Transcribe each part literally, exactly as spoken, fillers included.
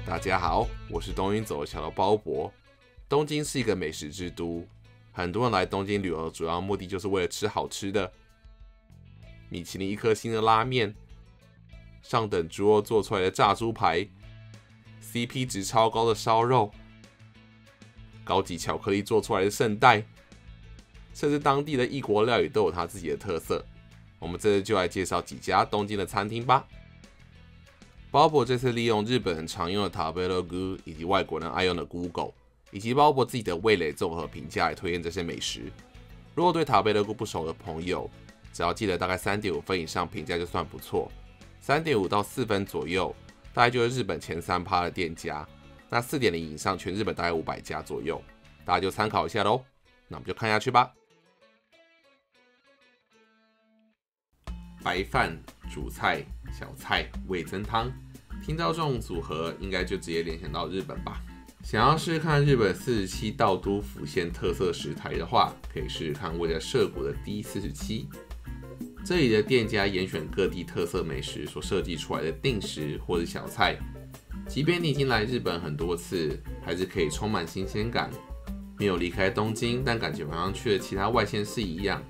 大家好，我是东京走的小楼包伯。东京是一个美食之都，很多人来东京旅游的主要目的就是为了吃好吃的。米其林一颗星的拉面，上等猪肉做出来的炸猪排 ，C P 值超高的烧肉，高级巧克力做出来的圣代，甚至当地的异国料理都有它自己的特色。我们这次就来介绍几家东京的餐厅吧。包伯这次利用日本人常用的 Tabelog 以及外国人爱用的 Google， 以及包伯自己的味蕾综合评价来推荐这些美食。如果对 Tabelog 不熟的朋友，只要记得大概 三点五 分以上评价就算不错， 三点五 到四分左右大概就是日本前 百分之三 的店家，那 四点零 以上全日本大概五百家左右，大家就参考一下咯。那我们就看下去吧。白饭、主菜、小菜、味噌汤，听到这种组合，应该就直接联想到日本吧。想要试试看日本四十七道都府县特色食材的话，可以试试看位在涩谷的 D 四十七。这里的店家严选各地特色美食所设计出来的定食或者小菜，即便你已经来日本很多次，还是可以充满新鲜感。没有离开东京，但感觉好像去了其他外县市一样。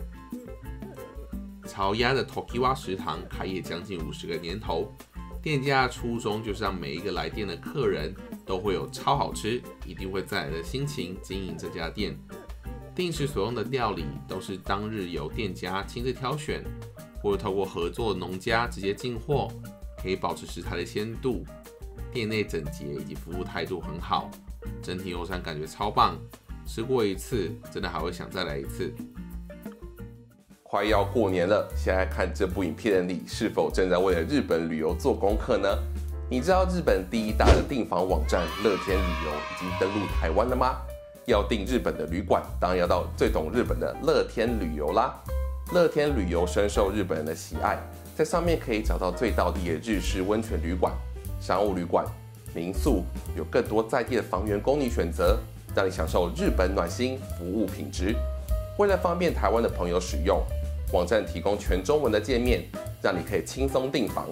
潮鸭的 Tokiwa 食堂开业将近五十个年头，店家的初衷就是让每一个来店的客人都会有超好吃、一定会再来的心情经营这家店。定时所用的料理都是当日由店家亲自挑选，或者透过合作的农家直接进货，可以保持食材的鲜度。店内整洁以及服务态度很好，整体用餐感觉超棒。吃过一次，真的还会想再来一次。快要过年了，现在看这部影片的你，是否正在为了日本旅游做功课呢？你知道日本第一大的订房网站乐天旅游已经登陆台湾了吗？要订日本的旅馆，当然要到最懂日本的乐天旅游啦。乐天旅游深受日本人的喜爱，在上面可以找到最道地的日式温泉旅馆、商务旅馆、民宿，有更多在地的房源供你选择，让你享受日本暖心服务品质。为了方便台湾的朋友使用，网站提供全中文的界面，让你可以轻松订房。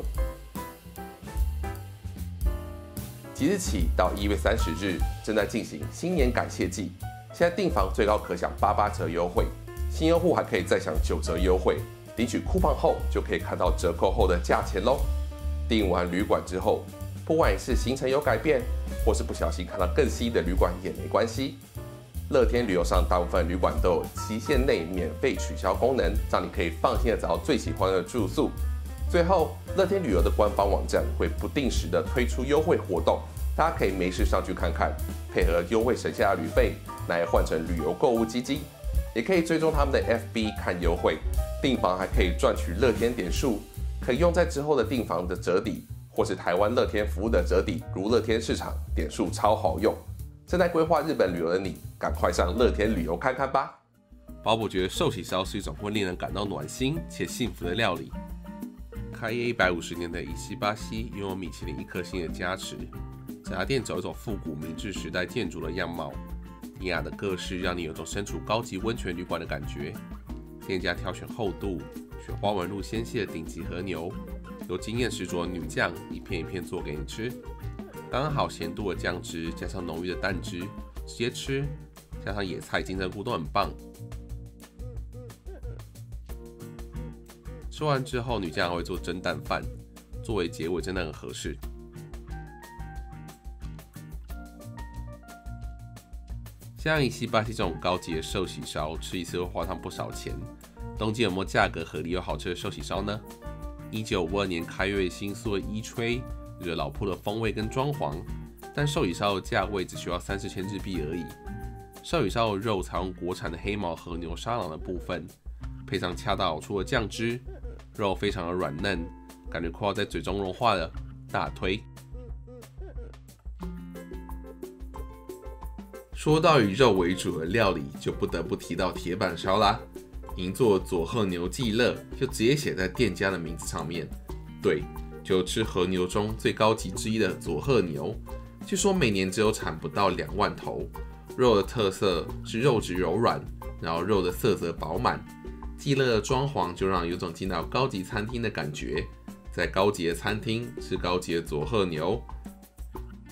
即日起到一月三十日，正在进行新年感谢季，现在订房最高可享八八折优惠，新用户还可以再享九折优惠。领取酷棒后，就可以看到折扣后的价钱咯。订完旅馆之后，不管是行程有改变，或是不小心看到更新的旅馆也没关系。乐天旅游上大部分旅馆都有期限内免费取消功能，让你可以放心的找到最喜欢的住宿。最后，乐天旅游的官方网站会不定时的推出优惠活动，大家可以没事上去看看，配合优惠省下的旅费来换成旅游购物基金。也可以追踪他们的 F B 看优惠，订房还可以赚取乐天点数，可以用在之后的订房的折抵，或是台湾乐天服务的折抵，如乐天市场点数超好用。正在规划日本旅游的你，赶快上乐天旅游看看吧。包伯觉得寿喜烧是一种会令人感到暖心且幸福的料理。开业一百五十年的伊西巴西拥有米其林一颗星的加持，这家店走一种复古明治时代建筑的样貌，典雅的各式让你有种身处高级温泉旅馆的感觉。店家挑选厚度、选花纹路纤细的顶级和牛，由经验十足的女将一片一片做给你吃。刚好咸度的酱汁加上浓郁的蛋汁，直接吃，加上野菜、金针菇都很棒。吃完之后，女将还会做蒸蛋饭，作为结尾真的很合适。像伊西巴西这种高级的寿喜烧，吃一次会花上不少钱。东京有没有价格合理又好吃的寿喜烧呢？一九五二年开业新宿的一吹。有着老铺的风味跟装潢，但寿喜烧的价位只需要三四千日币而已。寿喜烧的肉采用国产的黑毛和牛沙朗的部分，配上恰到好处的酱汁，肉非常的软嫩，感觉快要在嘴中融化了，大推。说到以肉为主的料理，就不得不提到铁板烧啦。银座佐贺牛记乐就直接写在店家的名字上面，对。就吃和牛中最高级之一的佐贺牛，据说每年只有产不到两万头。肉的特色是肉质柔软，然后肉的色泽饱满。记乐的装潢就让有种进到高级餐厅的感觉，在高级的餐厅吃高级的佐贺牛。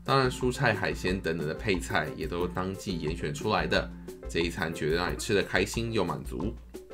当然，蔬菜、海鲜等等的配菜也都是当季严选出来的，这一餐绝对让你吃得开心又满足。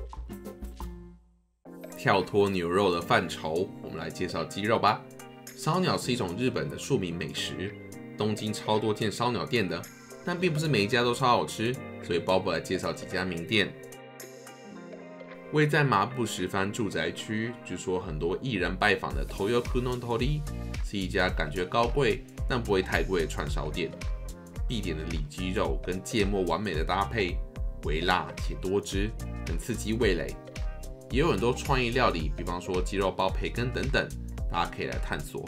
跳脱牛肉的范畴，我们来介绍鸡肉吧。烧鸟是一种日本的庶民美食，东京超多间烧鸟店的，但并不是每一家都超好吃，所以鲍勃来介绍几家名店。位在麻布十番住宅区，据说很多艺人拜访的 Toyoku no Tori 是一家感觉高贵但不会太贵的串烧店。必点的里脊肉跟芥末完美的搭配，微辣且多汁，很刺激味蕾。也有很多创意料理，比方说鸡肉包培根等等，大家可以来探索。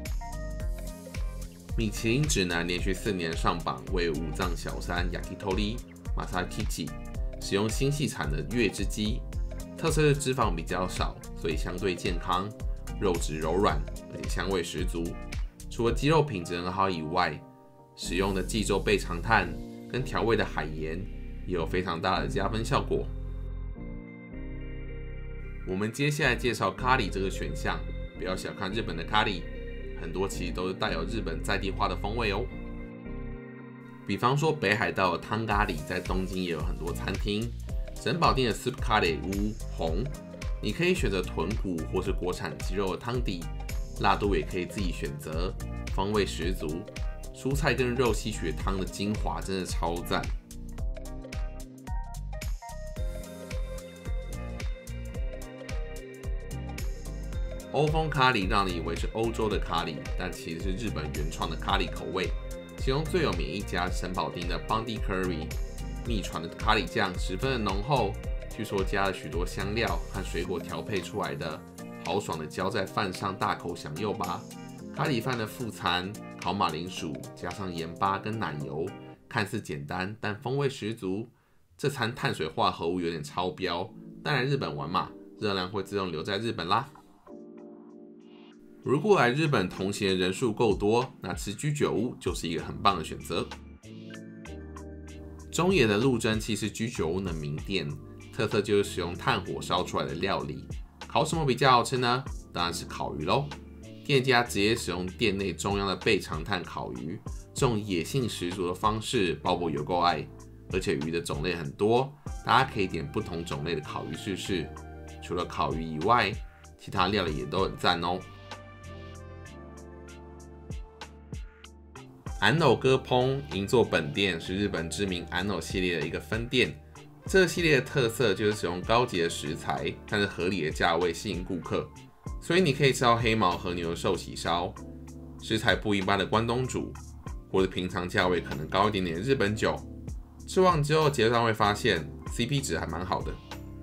米其林指南连续四年上榜，为武藏小山 Yakitori Masakichi 使用新系产的月之鸡，特色是脂肪比较少，所以相对健康，肉质柔软，而且香味十足。除了鸡肉品质很好以外，使用的济州贝长炭跟调味的海盐也有非常大的加分效果。我们接下来介绍咖喱这个选项，不要小看日本的咖喱，很多其实都是带有日本在地化的风味哦。比方说北海道的汤咖喱，在东京也有很多餐厅。神保町的 Soup 咖喱屋红，你可以选择豚骨或是国产鸡肉的汤底，辣度也可以自己选择，风味十足。蔬菜跟肉吸取汤的精华，真的超赞。欧风咖喱让你以为是欧洲的咖喱，但其实是日本原创的咖喱口味。其中最有名一家神保町的 Bondi Curry， 秘传的咖喱酱十分的浓厚，据说加了许多香料和水果调配出来的，豪爽的浇在饭上，大口享用吧。咖喱饭的副餐，烤马铃薯加上盐巴跟奶油，看似简单，但风味十足。这餐碳水化合物有点超标，当然日本玩嘛，热量会自动留在日本啦。如果来日本同行的人数够多，那吃居酒屋就是一个很棒的选择。中野的陆蒸汽是居酒屋的名店，特色就是使用炭火烧出来的料理。烤什么比较好吃呢？当然是烤鱼咯。店家直接使用店内中央的贝长炭烤鱼，这种野性十足的方式，鲍勃有够爱。而且鱼的种类很多，大家可以点不同种类的烤鱼试试。除了烤鱼以外，其他料理也都很赞哦。安偶歌烹银座本店是日本知名安偶系列的一个分店。这个系列的特色就是使用高级的食材，但是合理的价位吸引顾客。所以你可以吃到黑毛和牛的寿喜烧，食材不一般的关东煮，或者平常价位可能高一点点的日本酒。吃完之后结账会发现 C P 值还蛮好的。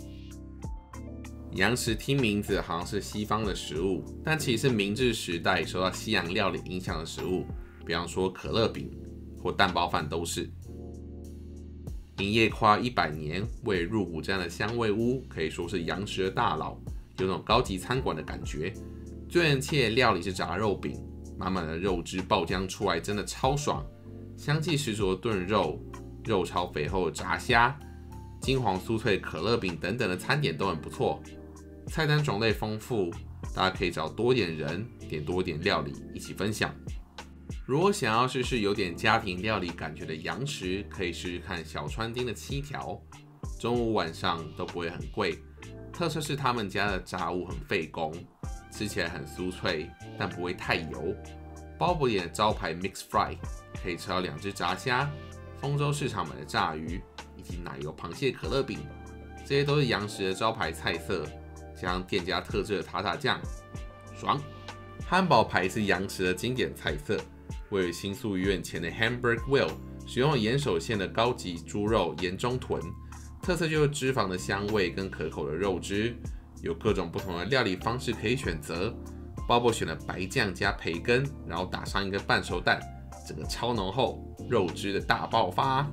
洋食听名字好像是西方的食物，但其实是明治时代受到西洋料理影响的食物。比方说可乐饼或蛋包饭都是。营业快一百年，为入股这样的香味屋可以说是洋食的大佬，有种高级餐馆的感觉。最人气的料理是炸肉饼，满满的肉汁爆浆出来，真的超爽。香气十足的炖肉，肉超肥厚的炸虾，金黄酥脆可乐饼等等的餐点都很不错。菜单种类丰富，大家可以找多点人，点多点料理一起分享。如果想要试试有点家庭料理感觉的洋食，可以试试看小川町的七条，中午晚上都不会很贵。特色是他们家的炸物很费工，吃起来很酥脆，但不会太油。鲍勃点的招牌 Mix Fry 可以吃到两只炸虾、丰州市场买的炸鱼以及奶油螃蟹可乐饼，这些都是洋食的招牌菜色，加上店家特制的塔塔酱，爽。汉堡排是洋食的经典菜色。位于新宿医院前的 Hamburg Will 使用了岩手县的高级猪肉岩中豚，特色就是脂肪的香味跟可口的肉汁，有各种不同的料理方式可以选择。鲍勃选了白酱加培根，然后打上一个半熟蛋，整个超浓厚，肉汁的大爆发。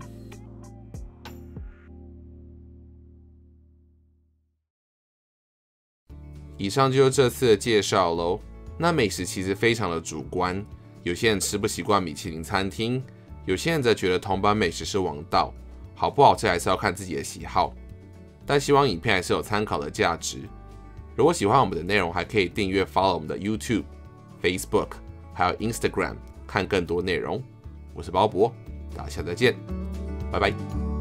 以上就是这次的介绍咯。那美食其实非常的主观。有些人吃不习惯米其林餐厅，有些人则觉得铜板美食是王道，好不好吃还是要看自己的喜好。但希望影片还是有参考的价值。如果喜欢我们的内容，还可以订阅 follow 我们的 YouTube、Facebook 还有 Instagram， 看更多内容。我是包博，大家下次再见，拜拜。